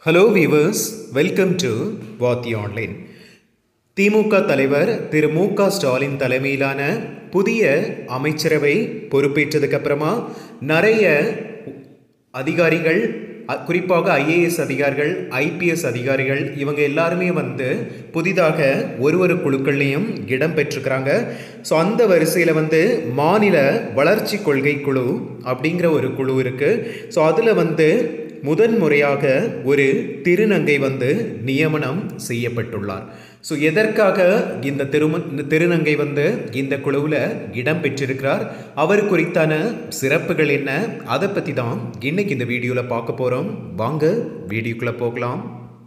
Hello viewers, welcome to Vathi Online. திமுக தலைவர் திரு மு.க. ஸ்டாலின் தலைமையிலான புதிய அமைச்சரவை பொறுப்பேற்றதுக்கு அப்புறமா நிறைய அதிகாரிகள், குறிப்பாக ஐஏஎஸ் அதிகாரிகள், ஐபிஎஸ் அதிகாரிகள் இவங்க எல்லாருமே புதிதாக ஒரு குழுக்கள்லையும் இடம் பெற்றிருக்கிறாங்க. ஸோ அந்த வரிசையில் மாநில வளர்ச்சி கொள்கை குழு அப்படிங்கிற ஒரு குழு இருக்குது. ஸோ அதில் முதன்முறையாக ஒரு திருநங்கை நியமனம் செய்யப்பட்டுள்ளார். ஸோ எதற்காக இந்த திருநங்கை இந்த குழுவில் இடம் பெற்றிருக்கிறார், அவர் குறித்தான சிறப்புகள் என்ன, அதை பற்றி தான் இன்னைக்கு இந்த வீடியோவில் பார்க்க போகிறோம். வாங்க வீடியோக்குள்ளே போகலாம்.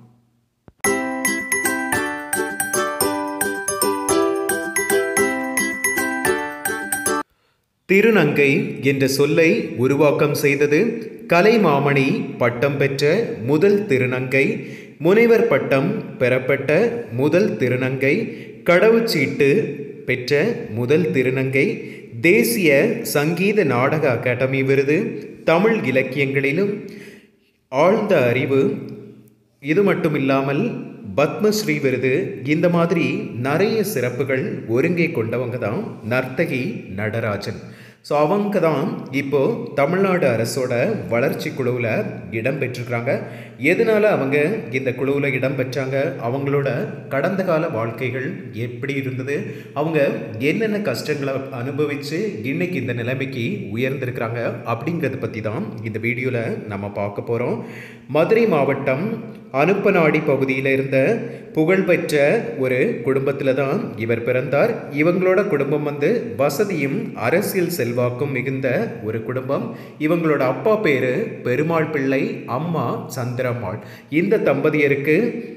திருநங்கை என்ற சொல்லை உருவாக்கம் செய்தது கலைமாமணி பட்டம் பெற்ற முதல் திருநங்கை, முனைவர் பட்டம் பெறப்பட்ட முதல் திருநங்கை, கடவுச்சீட்டு பெற்ற முதல் திருநங்கை, தேசிய சங்கீத நாடக அகாடமி விருது, தமிழ் இலக்கியங்களிலும் ஆழ்ந்த அறிவு, இது மட்டும் இல்லாமல் பத்மஸ்ரீ விருது, இந்த மாதிரி நிறைய சிறப்புகள் ஒருங்கே கொண்டவங்க தான் நர்த்தகி நடராஜன். ஸோ அவங்க தான் இப்போது தமிழ்நாடு அரசோட வளர்ச்சி குழுவில் இடம் பெற்றிருக்கிறாங்க. எதனால் அவங்க இந்த குழுவில் இடம் பெற்றாங்க, அவங்களோட கடந்த கால வாழ்க்கைகள் எப்படி இருந்தது, அவங்க என்னென்ன கஷ்டங்களை அனுபவித்து இன்னைக்கு இந்த நிலைமைக்கு உயர்ந்திருக்கிறாங்க அப்படிங்கிறத பற்றி தான் இந்த வீடியோவில் நம்ம பார்க்க போகிறோம். மதுரை மாவட்டம் அனுப்பநாடி பகுதியில் இருந்த புகழ்பெற்ற ஒரு குடும்பத்தில் தான் இவர் பிறந்தார். இவங்களோட குடும்பம் வசதியும் அரசியல் செல்வாக்கும் மிகுந்த ஒரு குடும்பம். இவங்களோட அப்பா பேரு பெருமாள் பிள்ளை, அம்மா சந்திரம்மாள். இந்த தம்பதியருக்கு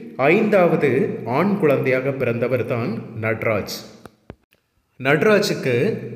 5வது ஆண் குழந்தையாக பிறந்தவர் தான் நட்ராஜ். நட்ராஜுக்கு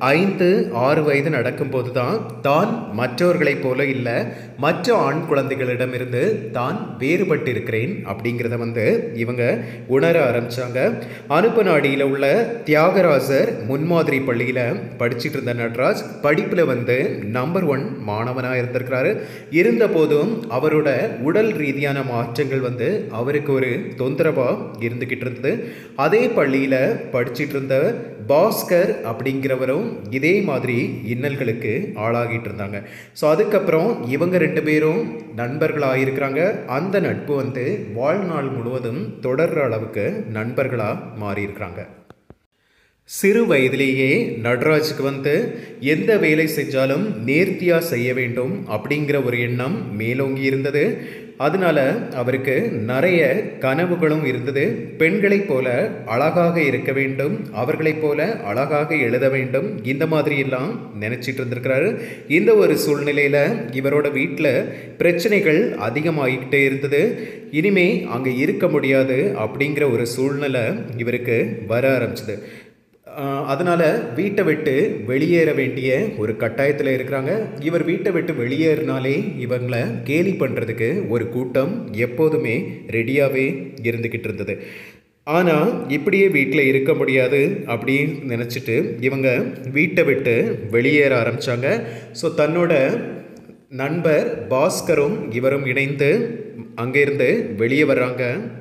5-6 வயது நடக்கும்போது தான் மற்றவர்களைப் போல இல்லை, மற்ற ஆண் குழந்தைகளிடமிருந்து தான் வேறுபட்டு இருக்கிறேன் அப்படிங்கிறத இவங்க உணர ஆரம்பித்தாங்க. அனுப்பநாடியில் உள்ள தியாகராசர் முன்மாதிரி பள்ளியில் படிச்சுட்டு இருந்த நட்ராஜ் படிப்பில் நம்பர் 1 மாணவனாக இருந்திருக்கிறாரு. இருந்த போதும் அவரோட உடல் ரீதியான மாற்றங்கள் அவருக்கு ஒரு தொந்தரவாக இருந்துக்கிட்டு இருந்தது. அதே பள்ளியில் படிச்சுட்டு இருந்த பாஸ்கர் அப்படிங்கிறவரும் இதே மாதிரி இன்னல்களுக்கு ஆளாகிட்டு இருந்தாங்க. ஸோ அதுக்கப்புறம் இவங்க 2 பேரும் நண்பர்களாக இருக்கிறாங்க. அந்த நட்பு வாழ்நாள் முழுவதும் தொடர்ற அளவுக்கு நண்பர்களாக மாறியிருக்கிறாங்க. சிறு வயதிலேயே நட்ராஜுக்கு எந்த வேலை செஞ்சாலும் நேர்த்தியாக செய்ய வேண்டும் அப்படிங்கிற ஒரு எண்ணம் மேலோங்கி இருந்தது. அதனால அவருக்கு நிறைய கனவுகளும் இருந்தது. பெண்களைப் போல அழகாக இருக்க வேண்டும், அவர்களைப் போல அழகாக எழுத வேண்டும், இந்த மாதிரி எல்லாம் நினச்சிட்டு இருந்திருக்கிறாரு. இந்த ஒரு சூழ்நிலையில் இவரோட வீட்டில் பிரச்சனைகள் அதிகமாகிக்கிட்டே இருந்தது. இனிமே அங்கே இருக்க முடியாது அப்படிங்கிற ஒரு சூழ்நிலை இவருக்கு வர ஆரம்பிச்சது. அதனால் வீட்டை விட்டு வெளியேற வேண்டிய ஒரு கட்டாயத்தில் இருக்கிறாங்க. இவர் வீட்டை விட்டு வெளியேறினாலே இவங்களை கேலி பண்ணுறதுக்கு ஒரு கூட்டம் எப்போதுமே ரெடியாகவே இருந்துக்கிட்டு இருந்தது. ஆனால் இப்படியே வீட்டில் இருக்க முடியாது அப்படின்னு நினச்சிட்டு இவங்க வீட்டை விட்டு வெளியேற ஆரம்பித்தாங்க. ஸோ தன்னோட நண்பர் பாஸ்கரும் இவரும் இணைந்து அங்கேருந்து வெளியே வர்றாங்க.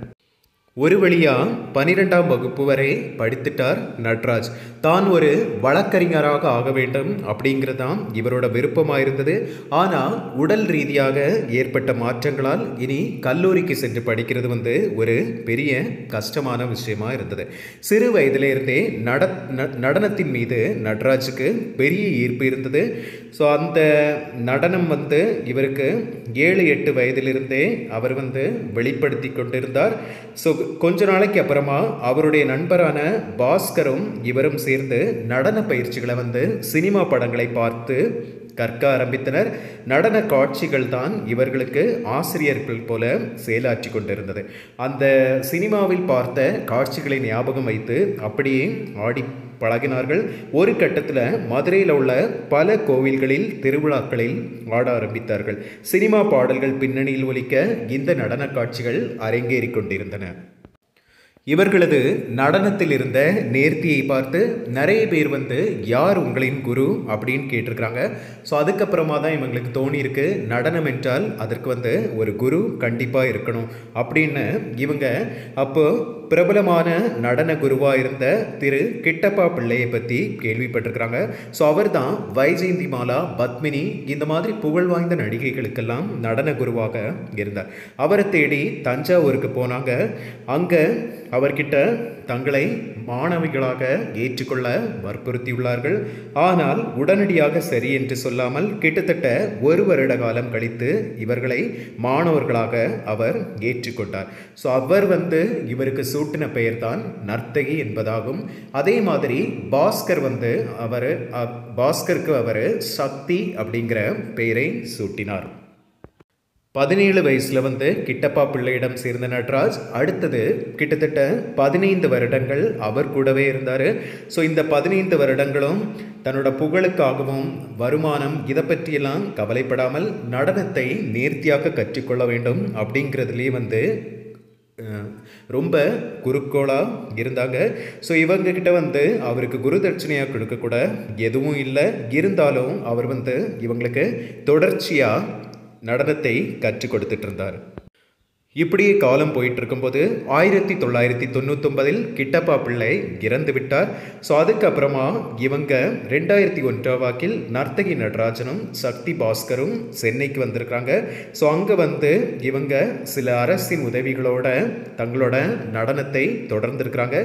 ஒரு வழியாக 12ஆம் வகுப்பு வரை படித்துட்டார் நட்ராஜ். தான் ஒரு வழக்கறிஞராக ஆக வேண்டும் அப்படிங்கிறது தான் இவரோட விருப்பமாக இருந்தது. ஆனால் உடல் ரீதியாக ஏற்பட்ட மாற்றங்களால் இனி கல்லூரிக்கு சென்று படிக்கிறது ஒரு பெரிய கஷ்டமான விஷயமா இருந்தது. சிறு வயதிலிருந்தே நடனத்தின் மீது நட்ராஜுக்கு பெரிய ஈர்ப்பு இருந்தது. ஸோ அந்த நடனம் இவருக்கு 7-8 வயதிலிருந்தே அவர் வெளிப்படுத்தி கொண்டிருந்தார். ஸோ கொஞ்ச நாளைக்கு அப்புறமா அவருடைய நண்பரான பாஸ்கரும் இவரும் சேர்ந்து நடன பயிற்சிகளை சினிமா படங்களை பார்த்து கற்க ஆரம்பித்தனர். நடன காட்சிகள் தான் இவர்களுக்கு ஆசிரியர்கள் போல செயலாற்றி கொண்டிருந்தது. அந்த சினிமாவில் பார்த்த காட்சிகளை ஞாபகம் வைத்து அப்படியே ஆடி பழகினார்கள். ஒரு கட்டத்தில் மதுரையில் உள்ள பல கோவில்களில் திருவிழாக்களில் ஆட ஆரம்பித்தார்கள். சினிமா பாடல்கள் பின்னணியில் ஒலிக்க இந்த நடன காட்சிகள் அரங்கேறி கொண்டிருந்தன. இவர்களது நடனத்தில் இருந்த நேர்த்தியை பார்த்து நிறைய பேர் வந்து யார் உங்களின் குரு அப்படின்னு கேட்டிருக்கிறாங்க. ஸோ அதுக்கப்புறமா தான் இவங்களுக்கு தோணியிருக்கு, நடனம் என்றால் அதற்கு வந்து ஒரு குரு கண்டிப்பாக இருக்கணும் அப்படின்னு. இவங்க அப்போ பிரபலமான நடன குருவாக இருந்த திரு கிட்டப்பா பிள்ளையை பற்றி கேள்விப்பட்டிருக்கிறாங்க. ஸோ அவர் தான் வைஜெயந்தி மாலா, பத்மினி இந்த மாதிரி புகழ் வாய்ந்த நடிகைகளுக்கெல்லாம் நடன குருவாக இருந்தார். அவரை தேடி தஞ்சாவூருக்கு போனாங்க. அங்கே அவர்கிட்ட தங்களை மாணவிகளாக ஏற்றுக்கொள்ள வற்புறுத்தியுள்ளார்கள். ஆனால் உடனடியாக சரி என்று சொல்லாமல் கிட்டத்தட்ட 1 வருட காலம் கழித்து இவர்களை மாணவர்களாக அவர் ஏற்றுக்கொண்டார். ஸோ அவர் வந்து இவருக்கு சூட்டின பெயர் தான் நர்த்தகி என்பதாகும். அதே மாதிரி பாஸ்கர் வந்து பாஸ்கருக்கு அவர் சக்தி அப்படிங்கிற பெயரை சூட்டினார். 17 வயசில் வந்து கிட்டப்பா பிள்ளையிடம் சேர்ந்த நட்ராஜ் அடுத்தது கிட்டத்தட்ட 15 வருடங்கள் அவர் கூடவே இருந்தார். ஸோ இந்த 15 வருடங்களும் தன்னோட புகழுக்காகவும் வருமானம் இதை பற்றியெல்லாம் கவலைப்படாமல் நடனத்தை நேர்த்தியாக கற்றுக்கொள்ள வேண்டும் அப்படிங்கிறதுலேயே வந்து ரொம்ப குறிக்கோளாக இருந்தாங்க. ஸோ இவங்ககிட்ட வந்து அவருக்கு குரு தட்சணையாக கொடுக்கக்கூட எதுவும் இல்லை. இருந்தாலும் அவர் வந்து இவங்களுக்கு தொடர்ச்சியாக நடனத்தை கற்றுக் கொடுத்துட்டு இருந்தார். இப்படியே காலம் போயிட்டு இருக்கும்போது 1999 கிட்டப்பா பிள்ளை இறந்து விட்டார். ஸோ அதுக்கப்புறமா இவங்க 2001 வாக்கில் நர்த்தகி நடராஜனும் சக்தி பாஸ்கரும் சென்னைக்கு வந்திருக்காங்க. ஸோ அங்கே வந்து இவங்க சில அரசின் உதவிகளோட தங்களோட நடனத்தை தொடர்ந்துருக்கிறாங்க.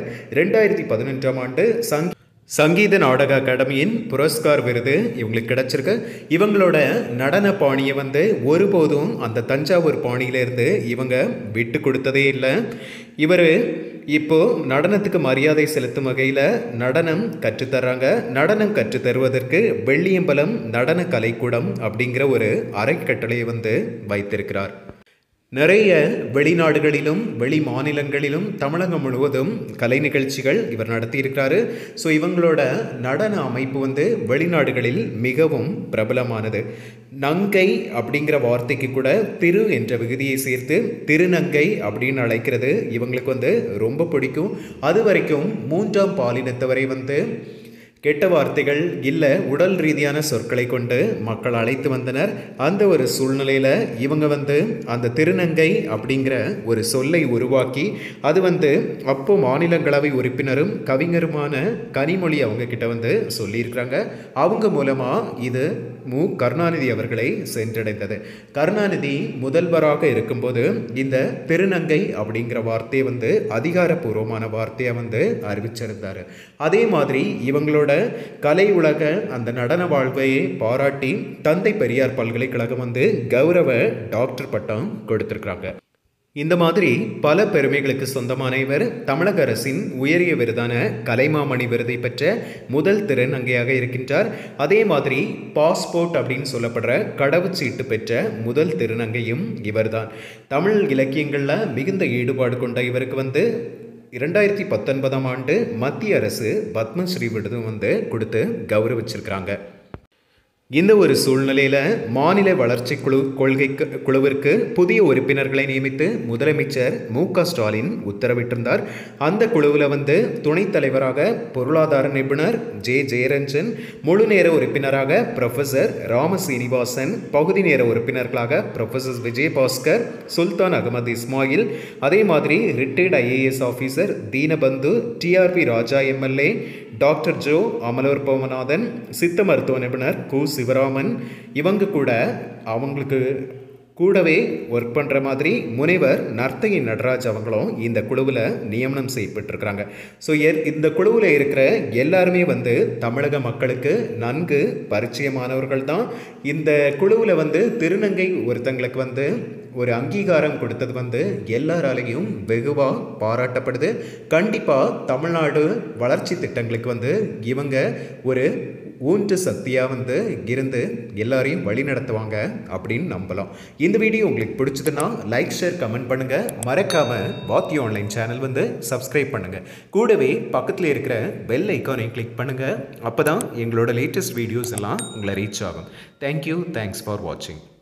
2011 ஆண்டு சங்கீத நாடக அகாடமியின் புரஸ்கார் விருது இவங்களுக்கு கிடைச்சிருக்கு. இவங்களோட நடன பாணியை வந்து ஒருபோதும் அந்த தஞ்சாவூர் பாணியிலேருந்து இவங்க விட்டு கொடுத்ததே இல்லை. இவர் இப்போது நடனத்துக்கு மரியாதை செலுத்தும் வகையில் நடனம் கற்றுத்தர்றாங்க. நடனம் கற்றுத்தருவதற்கு வெள்ளியம்பலம் நடன கலைக்கூடம் அப்படிங்கிற ஒரு அறக்கட்டளையை வந்து வைத்திருக்கிறார். நிறைய வெளிநாடுகளிலும் வெளி மாநிலங்களிலும் தமிழகம் முழுவதும் கலை நிகழ்ச்சிகள் இவர் நடத்தியிருக்கிறாரு. ஸோ இவங்களோட நடன அமைப்பு வந்து வெளிநாடுகளில் மிகவும் பிரபலமானது. நங்கை அப்படிங்கிற வார்த்தைக்கு கூட திரு என்ற விகுதியை சேர்த்து திருநங்கை அப்படின்னு அழைக்கிறது இவங்களுக்கு வந்து ரொம்ப பிடிக்கும். அது வரைக்கும் 3ஆம் பாலினத்தவரை வந்து கெட்ட வார்த்தைகள் இல்லை உடல் ரீதியான சொற்களை கொண்டு மக்கள் அழைத்து வந்தனர். அந்த ஒரு சூழ்நிலையில் இவங்க வந்து அந்த திருநங்கை அப்படிங்கிற ஒரு சொல்லை உருவாக்கி அது வந்து அப்போ மாநிலங்களவை உறுப்பினரும் கவிஞருமான கனிமொழி அவங்க கிட்ட வந்து சொல்லியிருக்கிறாங்க. அவங்க மூலமாக இது கருணாநிதி அவர்களை சென்றடைந்தது. கருணாநிதி முதல்வராக இருக்கும்போது இந்த திருநங்கை அப்படிங்கிற வார்த்தையை வந்து அதிகாரப்பூர்வமான வார்த்தையை வந்து அறிவிச்சிருந்தார். அதே மாதிரி இவங்களோட கலை உலக அந்த நடன வாழ்வையை பாராட்டி தந்தை பெரியார் பல்கலைக்கழகம் வந்து கௌரவ டாக்டர் பட்டம் கொடுத்திருக்கிறாங்க. இந்த மாதிரி பல பெருமைகளுக்கு சொந்தமான இவர் தமிழக அரசின் உயரிய விருதான கலைமாமணி விருதை பெற்ற முதல் திருநங்கையாக இருக்கின்றார். அதே மாதிரி பாஸ்போர்ட் அப்படின்னு சொல்லப்படுற கடவுச்சீட்டு பெற்ற முதல் திருநங்கையும் இவர்தான். தமிழ் இலக்கியங்களில் மிகுந்த ஈடுபாடு கொண்ட இவருக்கு வந்து 2019 ஆண்டு மத்திய அரசு பத்மஸ்ரீ விருதும் வந்து கொடுத்து கௌரவிச்சிருக்கிறாங்க. இந்த ஒரு சூழ்நிலையில் மாநில வளர்ச்சி குழுவிற்கு புதிய உறுப்பினர்களை நியமித்து முதலமைச்சர் மு.க. ஸ்டாலின் உத்தரவிட்டிருந்தார். அந்த குழுவில் வந்து துணைத் தலைவராக பொருளாதார நிபுணர் ஜெயரஞ்சன், முழு நேர உறுப்பினராக ப்ரொஃபஸர் ராமசீனிவாசன், பகுதி நேர உறுப்பினர்களாக ப்ரொஃபஸர் விஜயபாஸ்கர், சுல்தான் அகமது இஸ்மாயில், அதே மாதிரி retired IAS officer Deenabandhu, TRB Raja MLA, doctor Jo Amalorpavanathan, சித்த மருத்துவ நிபுணர் கு சிவராமன், இவங்க கூட அவங்களுக்கு கூடவே ஒர்க் பண்ணுற மாதிரி முனைவர் நர்த்தகி நடராஜ் அவங்களும் இந்த குழுவில் நியமனம் செய்யப்பட்டிருக்கிறாங்க. ஸோ இந்த குழுவில் இருக்கிற எல்லாருமே வந்து தமிழக மக்களுக்கு நன்கு பரிச்சயமானவர்கள் தான். இந்த குழுவில் வந்து திருநங்கை ஒருத்தங்களுக்கு வந்து ஒரு அங்கீகாரம் கொடுத்தது வந்து எல்லாராலையும் வெகுவாக பாராட்டப்படுது. கண்டிப்பாக தமிழ்நாடு வளர்ச்சி திட்டங்களுக்கு வந்து இவங்க ஒரு ஊன்று சக்தியாக வந்து இருந்து எல்லாரையும் வழி நடத்துவாங்க அப்படின்னு நம்பலாம். இந்த வீடியோ உங்களுக்கு பிடிச்சதுன்னா லைக், ஷேர், கமெண்ட் பண்ணுங்கள். மறக்காமல் வாத்தி ஆன்லைன் சேனல் வந்து சப்ஸ்கிரைப் பண்ணுங்கள். கூடவே பக்கத்தில் இருக்கிற பெல் ஐக்கானை கிளிக் பண்ணுங்கள். அப்போ தான் எங்களோட லேட்டஸ்ட் வீடியோஸ் எல்லாம் உங்களை ரீச் ஆகும். தேங்க்யூ. தேங்க்ஸ் ஃபார் வாட்சிங்.